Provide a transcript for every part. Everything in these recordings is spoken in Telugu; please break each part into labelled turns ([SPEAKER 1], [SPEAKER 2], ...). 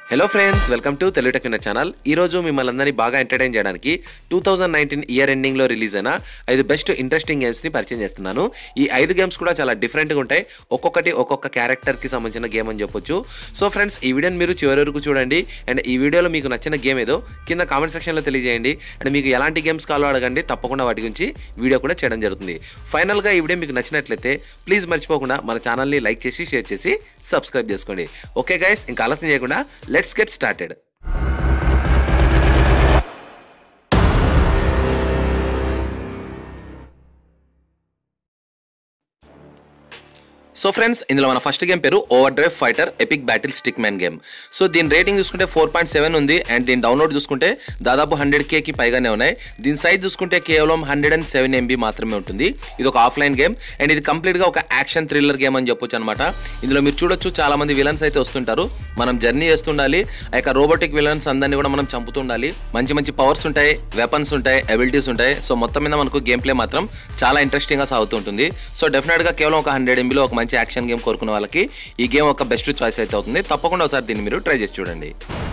[SPEAKER 1] Hello friends, welcome to Telugu tech channel. ఈరోజు మిమ్మల్ని అందరినీ బాగా ఎంటర్టైన్ చేయడానికి 2019 ఇయర్ ఎండింగ్లో రిలీజ్ అయిన 5 బెస్ట్ ఇంట్రెస్టింగ్ గేమ్స్ని పరిచయం చేస్తున్నాను. ఈ 5 గేమ్స్ కూడా చాలా డిఫరెంట్గా ఉంటాయి. ఒక్కొక్కటి ఒక్కొక్క క్యారెక్టర్కి సంబంధించిన గేమ్ అని చెప్పొచ్చు. సో ఫ్రెండ్స్, ఈ వీడియోని మీరు చివరి వరకు చూడండి. అండ్ ఈ వీడియోలో మీకు నచ్చిన గేమ్ ఏదో కింద కామెంట్ సెక్షన్లో తెలియజేయండి. అండ్ మీకు ఎలాంటి గేమ్స్ కావాలో అడగండి, తప్పకుండా వాటి గురించి వీడియో కూడా చేయడం జరుగుతుంది. ఫైనల్గా ఈ వీడియో మీకు నచ్చినట్లయితే ప్లీజ్ మర్చిపోకుండా మన ఛానల్ని లైక్ చేసి షేర్ చేసి సబ్స్క్రైబ్ చేసుకోండి. ఓకే గైస్, ఇంకా ఆలస్యం చేయకుండా let's get started. So friends, ఇందులో మన ఫస్ట్ గేమ్ పేరు over drive fighter epic battle stick man game. So దీని రేటింగ్ చూసుకుంటే 4.7 ఉంది. అండ్ దీని డౌన్లోడ్ చూసుకుంటే దాదాపు 100Kకి పైగానే ఉన్నాయి. దీని సైజ్ చూసుకుంటే కేవలం 107 MB మాత్రమే ఉంటుంది. ఇది ఒక ఆఫ్లైన్ గేమ్ అండ్ ఇది కంప్లీట్గా ఒక యాక్షన్ థ్రిల్లర్ గేమ్ అని చెప్పొచ్చు అనమాట. ఇందులో మీరు చూడొచ్చు, చాలా మంది విలన్స్ అయితే వస్తుంటారు. మనం జర్నీ చేస్తుండాలి. ఆ యొక్క రోబోటిక్ విలన్స్ అందరినీ కూడా మనం చంపుతుండాలి. మంచి మంచి పవర్స్ ఉంటాయి, వెపన్స్ ఉంటాయి, అబిలిటీస్ ఉంటాయి. సో మొత్తం మీద మనకు గేమ్ ప్లే మాత్రం చాలా ఇంట్రెస్టింగ్గా సాగుతుంటుంది. సో డెఫినెట్గా కేవలం ఒక 100 MBలో ఒక మంచి యాక్షన్ గేమ్ కోరుకునే వాళ్ళకి ఈ గేమ్ ఒక బెస్ట్ చాయిస్ అయితే అవుతుంది. తప్పకుండా ఒకసారి దీన్ని మీరు ట్రై చేసి చూడండి.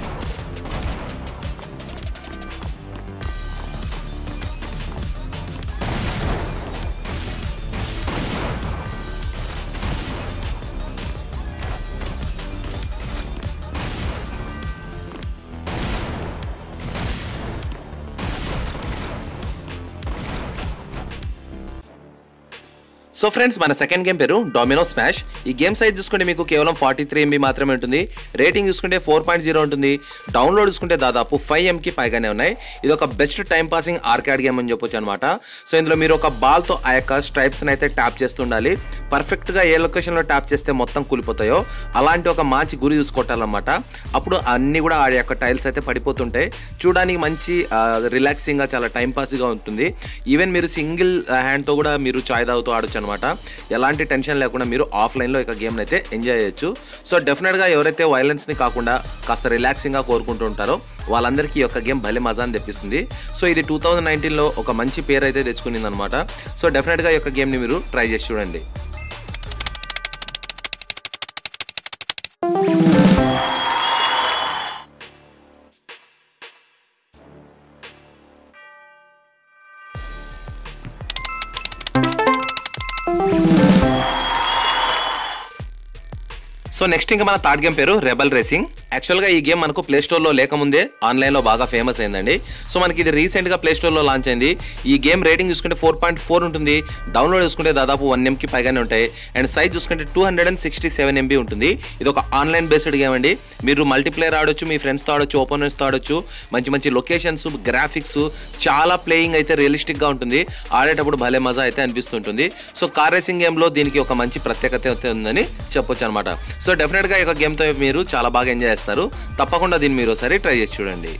[SPEAKER 1] సో ఫ్రెండ్స్, మన సెకండ్ గేమ్ పేరు డొమినో స్మాష్. ఈ గేమ్ సైజ్ చూసుకుంటే మీకు కేవలం 43 MB మాత్రమే ఉంటుంది. రేటింగ్ చూసుకుంటే 4.0 ఉంటుంది. డౌన్లోడ్ చూసుకుంటే దాదాపు 5Mకి పైగానే ఉన్నాయి. ఇది ఒక best time passing arcade game అని చెప్పొచ్చు అనమాట. సో ఇందులో మీరు ఒక బాల్తో ఆ యొక్క స్ట్రైప్స్ని అయితే ట్యాప్ చేస్తుండాలి. పర్ఫెక్ట్గా ఏ లొకేషన్లో ట్యాప్ చేస్తే మొత్తం కూలిపోతాయో అలాంటి ఒక మంచి గురి చూసుకోవాలన్నమాట. అప్పుడు అన్నీ కూడా ఆ యొక్క టైల్స్ అయితే పడిపోతుంటాయి. చూడడానికి మంచి రిలాక్సింగ్గా, చాలా టైం పాస్గా ఉంటుంది. ఈవెన్ మీరు సింగిల్ హ్యాండ్తో కూడా మీరు చాయ్ తాగుతూ ఆడొచ్చు అనమాట. ఎలాంటి టెన్షన్ లేకుండా మీరు ఆఫ్లైన్లో ఒక గేమ్ అయితే ఎంజాయ్ చేయొచ్చు. సో డెఫినెట్గా ఎవరైతే వైలెన్స్ని కాకుండా కాస్త రిలాక్సింగ్గా కోరుకుంటూ ఉంటారో వాళ్ళందరికీ ఈ యొక్క గేమ్ భలే మజాని తెప్పిస్తుంది. సో ఇది 2019లో ఒక మంచి పేరు అయితే తెచ్చుకునింది అనమాట. సో డెఫినెట్గా ఈ యొక్క గేమ్ని మీరు ట్రై చేసి చూడండి. సో నెక్స్ట్ ఇంకా మన థర్డ్ గేమ్ పేరు రెబల్ రేసింగ్. యాక్చువల్గా ఈ గేమ్ మనకు ప్లే స్టోర్లో లేకముందే ఆన్లైన్లో బాగా ఫేమస్ అయిందండి. సో మనకి ఇది రీసెంట్గా ప్లే స్టోర్లో లాంచ్ అయింది. ఈ గేమ్ రేటింగ్ చూసుకుంటే 4.4 ఉంటుంది. డౌన్లోడ్ చూసుకుంటే దాదాపు 1Mకి పైగానే ఉంటాయి. అండ్ సైజ్ చూసుకుంటే 267 MB ఉంటుంది. ఇది ఒక ఆన్లైన్ బేస్డ్ గేమ్ అండి. మీరు మల్టీప్లేయర్ ఆడొచ్చు, మీ ఫ్రెండ్స్తో ఆడొచ్చు, ఓపోనెంట్స్తో ఆడొచ్చు. మంచి మంచి లొకేషన్స్, గ్రాఫిక్స్, చాలా ప్లేయింగ్ అయితే రియలిస్టిక్గా ఉంటుంది. ఆడేటప్పుడు భలే మజా అయితే అనిపిస్తుంటుంది. సో కార్ రేసింగ్ గేమ్లో దీనికి ఒక మంచి ప్రత్యేకత అయితే ఉందని చెప్పొచ్చు అనమాట. సో డెఫినెట్గా ఈ గేమ్తో మీరు చాలా బాగా ఎంజాయ్ చేస్తారు. తప్పకుండా దీన్ని మీరు ఒకసారి ట్రై చేసి చూడండి.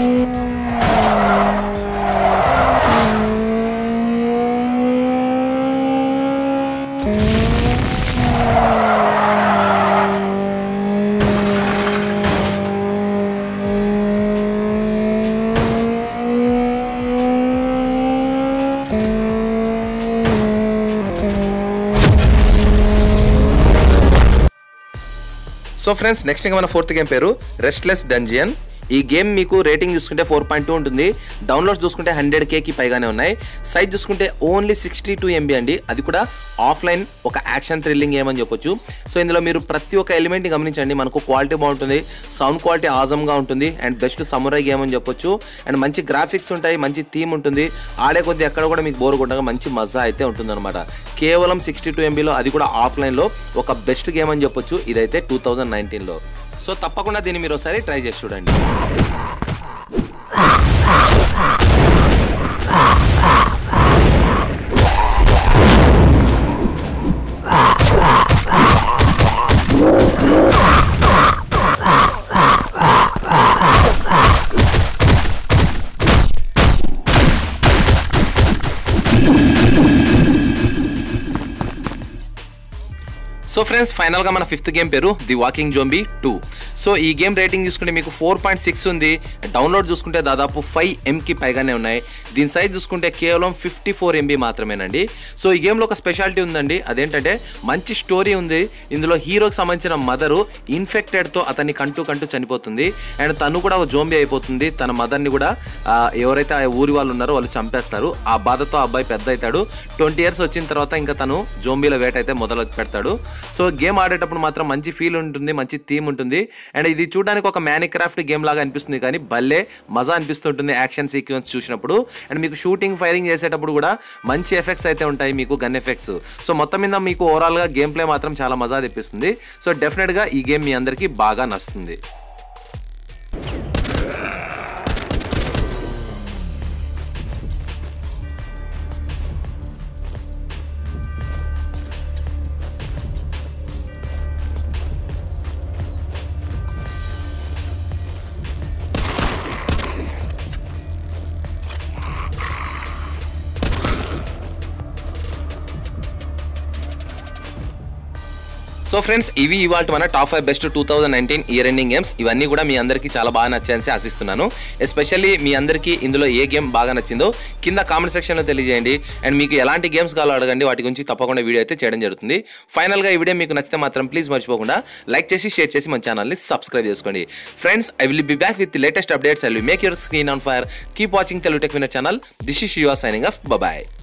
[SPEAKER 1] సో ఫ్రెండ్స్, నెక్స్ట్ ఇంకా మన ఫోర్త్ గేమ్ పేరు రెస్ట్లెస్ డంజియన్. ఈ గేమ్ మీకు రేటింగ్ చూసుకుంటే 4.2 ఉంటుంది. డౌన్లోడ్స్ చూసుకుంటే 100Kకి పైగానే ఉన్నాయి. సైజ్ చూసుకుంటే ఓన్లీ 62 MB అండి. అది కూడా ఆఫ్లైన్ ఒక యాక్షన్ థ్రిల్లింగ్ గేమ్ అని చెప్పొచ్చు. సో ఇందులో మీరు ప్రతి ఒక్క ఎలిమెంట్ని గమనించండి. మనకు క్వాలిటీ బాగుంటుంది, సౌండ్ క్వాలిటీ ఆజమ్గా ఉంటుంది. అండ్ బెస్ట్ సమురాయ్ గేమ్ అని చెప్పొచ్చు. అండ్ మంచి గ్రాఫిక్స్ ఉంటాయి, మంచి థీమ్ ఉంటుంది. ఆడే కొద్ది ఎక్కడ కూడా మీకు బోర్ కొట్టగా మంచి మజా అయితే ఉంటుంది అనమాట. కేవలం 62 MBలో, అది కూడా ఆఫ్లైన్లో ఒక బెస్ట్ గేమ్ అని చెప్పొచ్చు ఇదైతే 2019లో. సో తప్పకుండా దీన్ని మీరు ఒకసారి ట్రై చేసి చూడండి. సో ఫ్రెండ్స్, ఫైనల్గా మన ఫిఫ్త్ గేమ్ పేరు ది వాకింగ్ జోంబీ 2. సో ఈ గేమ్ రేటింగ్ చూసుకుంటే మీకు 4.6 ఉంది. డౌన్లోడ్ చూసుకుంటే దాదాపు 5 MB పైగానే ఉన్నాయి. దీని సైజ్ చూసుకుంటే కేవలం 54 MB మాత్రమేనండి. సో ఈ గేమ్లో ఒక స్పెషాలిటీ ఉందండి. అదేంటంటే మంచి స్టోరీ ఉంది. ఇందులో హీరోకి సంబంధించిన మదరు ఇన్ఫెక్టెడ్తో అతన్ని కంటూ చనిపోతుంది. అండ్ తను కూడా ఒక జోంబీ అయిపోతుంది. తన మదర్ని కూడా ఎవరైతే ఆ ఊరి వాళ్ళు ఉన్నారో వాళ్ళు చంపేస్తారు. ఆ బాధతో ఆ అబ్బాయి పెద్ద అవుతాడు. 20 years వచ్చిన తర్వాత ఇంకా తను జోంబీల వేట అయితే మొదలు పెడతాడు. సో గేమ్ ఆడేటప్పుడు మాత్రం మంచి ఫీల్ ఉంటుంది, మంచి థీమ్ ఉంటుంది. అండ్ ఇది చూడడానికి ఒక మ్యానిక్రాఫ్ట్ గేమ్ లాగా అనిపిస్తుంది, కానీ భలే మజా అనిపిస్తుంటుంది యాక్షన్ సీక్వెన్స్ చూసినప్పుడు. అండ్ మీకు షూటింగ్ ఫైరింగ్ చేసేటప్పుడు కూడా మంచి ఎఫెక్ట్స్ అయితే ఉంటాయి, మీకు గన్ ఎఫెక్ట్స్. సో మొత్తం మీద మీకు ఓవరాల్గా గేమ్ ప్లే మాత్రం చాలా మజా తెప్పిస్తుంది. సో డెఫినెట్గా ఈ గేమ్ మీ అందరికీ బాగా నచ్చుతుంది. సో ఫ్రెండ్స్, ఇవి ఇవాళ మన top 5 best 2019 year ending games. ఇవన్నీ కూడా మీ అందరికీ చాలా బాగా నచ్చాయని ఆశిస్తున్నాను. ఎస్పెషల్లీ మీ అందరికీ ఇందులో ఏ గేమ్ బాగా నచ్చిందో కింద కామెంట్ సెక్షన్లో తెలియజేయండి. అండ్ మీకు ఎలాంటి గేమ్స్ కావాలో అడగండి, వాటి గురించి తప్పకుండా వీడియో అయితే చేయడం జరుగుతుంది. ఫైనల్గా ఈ వీడియో మీకు నచ్చితే మాత్రం ప్లీజ్ మర్చిపోకుండా లైక్ చేసి షేర్ చేసి మన ఛానల్ని సబ్స్క్రైబ్ చేసుకోండి. Friends, I will be back with latest updates. I will make your screen on fire. Keep watching Telugu tech winner channel. This is your signing off. Bye.